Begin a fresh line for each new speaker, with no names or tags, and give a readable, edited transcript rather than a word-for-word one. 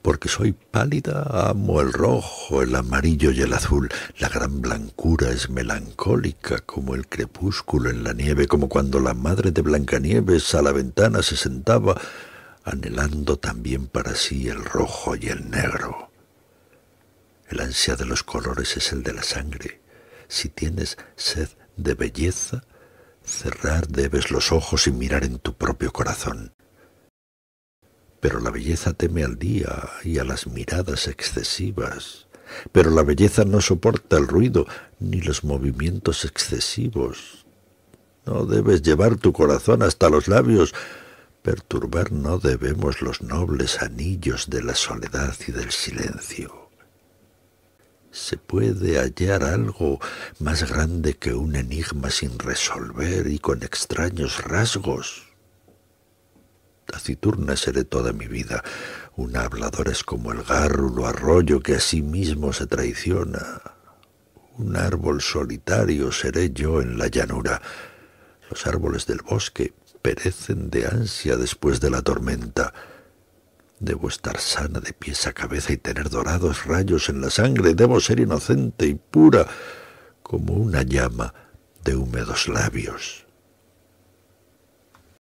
Porque soy pálida, amo el rojo, el amarillo y el azul. La gran blancura es melancólica como el crepúsculo en la nieve, como cuando la madre de Blancanieves a la ventana se sentaba, anhelando también para sí el rojo y el negro. El ansia de los colores es el de la sangre. Si tienes sed de belleza, cerrar debes los ojos y mirar en tu propio corazón. Pero la belleza teme al día y a las miradas excesivas. Pero la belleza no soporta el ruido ni los movimientos excesivos. No debes llevar tu corazón hasta los labios. Perturbar no debemos los nobles anillos de la soledad y del silencio. ¿Se puede hallar algo más grande que un enigma sin resolver y con extraños rasgos? Taciturna seré toda mi vida. Una habladora es como el gárrulo arroyo que a sí mismo se traiciona. Un árbol solitario seré yo en la llanura. Los árboles del bosque perecen de ansia después de la tormenta. Debo estar sana de pies a cabeza y tener dorados rayos en la sangre. Debo ser inocente y pura como una llama de húmedos labios.